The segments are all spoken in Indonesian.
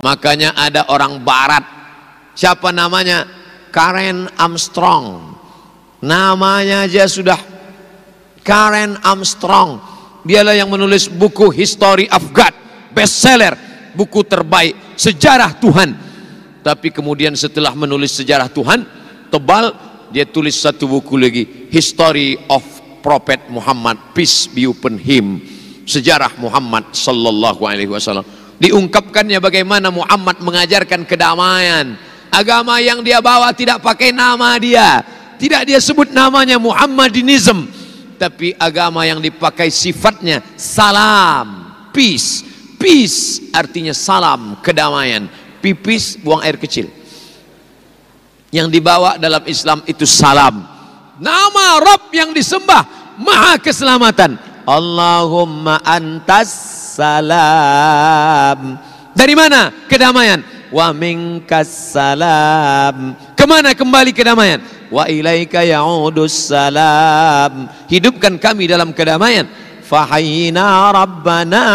Makanya ada orang barat, siapa namanya? Karen Armstrong. Namanya aja sudah Karen Armstrong. Dialah yang menulis buku History of God, bestseller, buku terbaik, sejarah Tuhan. Tapi kemudian setelah menulis sejarah Tuhan tebal, dia tulis satu buku lagi, History of Prophet Muhammad, peace be upon him, sejarah Muhammad sallallahu alaihi wasallam. Diungkapkannya bagaimana Muhammad mengajarkan kedamaian. Agama yang dia bawa tidak pakai nama dia, tidak dia sebut namanya Muhammadinism, tapi agama yang dipakai sifatnya salam, peace. Peace artinya salam, kedamaian. Pipis, buang air kecil. Yang dibawa dalam Islam itu salam. Nama Rabb yang disembah maha keselamatan, Allahumma antas salam. Dari mana kedamaian? Wa minkas salam. Kemana kembali kedamaian? Wa ilaika ya'udus salam. Hidupkan kami dalam kedamaian. Fahayyina rabbana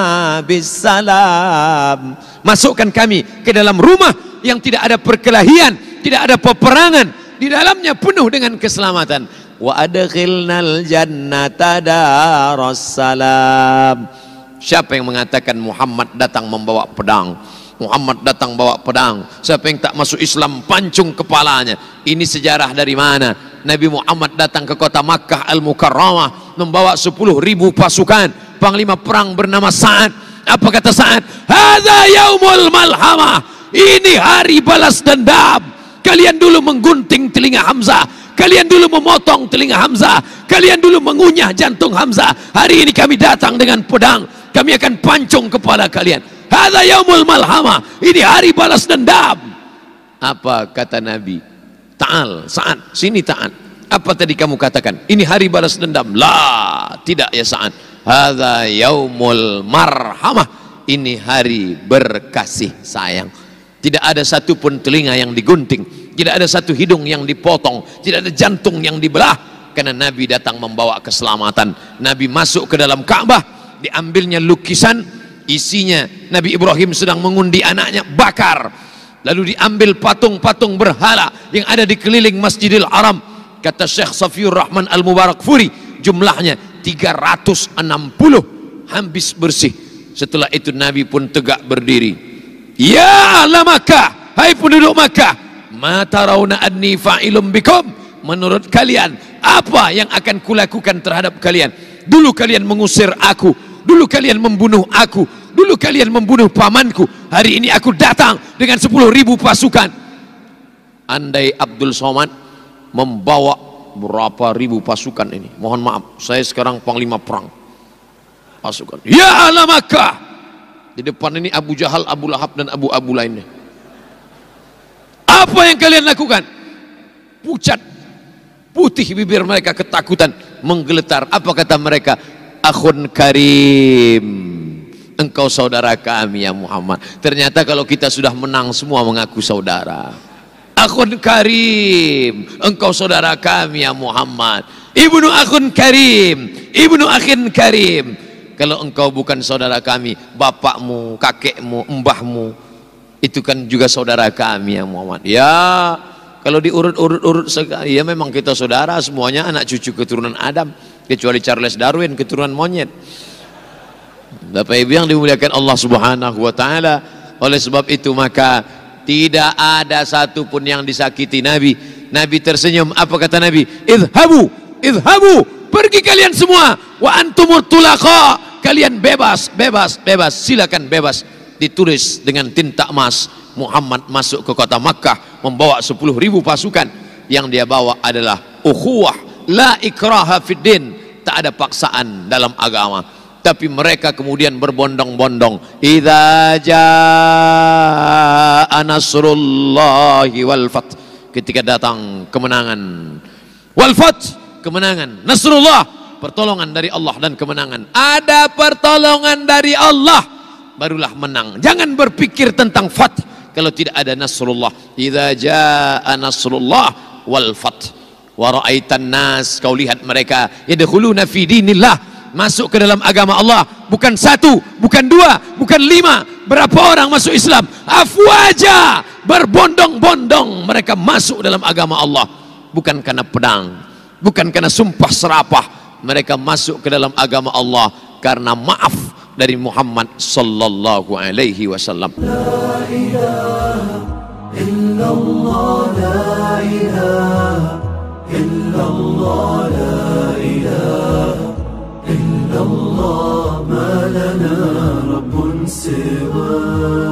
bisalam. Masukkan kami ke dalam rumah yang tidak ada perkelahian, tidak ada peperangan, di dalamnya penuh dengan keselamatan. Wa adkhilnal jannata darussalam. Siapa yang mengatakan Muhammad datang membawa pedang? Muhammad datang bawa pedang. Siapa yang tak masuk Islam pancung kepalanya. Ini sejarah dari mana? Nabi Muhammad datang ke kota Makkah Al-Mukarramah membawa 10.000 pasukan. Panglima perang bernama Sa'ad. Apa kata Sa'ad? Hadza yaumul malhamah. Ini hari balas dendam. Kalian dulu menggunting telinga Hamzah, kalian dulu memotong telinga Hamzah, kalian dulu mengunyah jantung Hamzah. Hari ini kami datang dengan pedang, kami akan pancung kepala kalian. Hadza yaumul malhamah. Ini hari balas dendam. Apa kata Nabi? Ta'al, Sa'ad, sini Ta'al. Apa tadi kamu katakan? Ini hari balas dendam. La, tidak ya Sa'ad. Hadza yaumul marhamah. Ini hari berkasih sayang. Tidak ada satupun telinga yang digunting, tidak ada satu hidung yang dipotong, tidak ada jantung yang dibelah, karena Nabi datang membawa keselamatan. Nabi masuk ke dalam Ka'bah, diambilnya lukisan, isinya Nabi Ibrahim sedang mengundi anaknya, bakar. Lalu diambil patung-patung berhala yang ada di keliling Masjidil Haram. Kata Syekh Safiur Rahman Al-Mubarakfuri, jumlahnya 360, habis bersih. Setelah itu Nabi pun tegak berdiri. Ya ahla Makkah, hai penduduk Makkah, ma tarawna anni fa'ilum bikum, menurut kalian apa yang akan kulakukan terhadap kalian? Dulu kalian mengusir aku, dulu kalian membunuh aku, dulu kalian membunuh pamanku. Hari ini aku datang dengan 10.000 pasukan. Andai Abdul Somad membawa berapa ribu pasukan ini, mohon maaf, saya sekarang panglima perang pasukan. Ya ahla Makkah, di depan ini Abu Jahal, Abu Lahab dan Abu lainnya. Apa yang kalian lakukan? Pucat, putih bibir mereka, ketakutan, menggeletar. Apa kata mereka? Akhun karim, engkau saudara kami ya Muhammad. Ternyata kalau kita sudah menang semua mengaku saudara. Akhun karim, engkau saudara kami ya Muhammad. Ibnu akhun karim, ibnu akhin karim. Kalau engkau bukan saudara kami, bapakmu, kakekmu, mbahmu, itu kan juga saudara kami ya Muhammad. Ya, kalau diurut-urut sekali, ya memang kita saudara semuanya, anak cucu keturunan Adam, kecuali Charles Darwin keturunan monyet. Bapak Ibu yang dimuliakan Allah Subhanahu wa taala, oleh sebab itu maka tidak ada satupun yang disakiti Nabi. Nabi tersenyum. Apa kata Nabi? Idhabu, idhabu, pergi kalian semua. Wa antumut tulaqa, kalian bebas, bebas, bebas, silakan bebas. Ditulis dengan tinta emas. Muhammad masuk ke kota Makkah membawa 10.000 pasukan. Yang dia bawa adalah ukhuwah, la ikraha fid din, tak ada paksaan dalam agama. Tapi mereka kemudian berbondong-bondong. Idza jaa nasrullahi wal fath, ketika datang kemenangan, wal fath, kemenangan, nasrullah, pertolongan dari Allah dan kemenangan. Ada pertolongan dari Allah barulah menang. Jangan berpikir tentang fath kalau tidak ada nasrullah. Idza jaa nasrullah wal fath wa ra'aitan nas, kau lihat mereka yadkhuluna fi dinillah, masuk ke dalam agama Allah. Bukan satu, bukan dua, bukan lima. Berapa orang masuk Islam? Afwaja, berbondong-bondong mereka masuk dalam agama Allah. Bukan karena pedang, bukan karena sumpah serapah. Mereka masuk ke dalam agama Allah karena maaf dari Muhammad sallallahu alaihi wasallam. La ilaha illallah, la ilaha illallah, la ilaha illallah, ma lana rabbun siwa.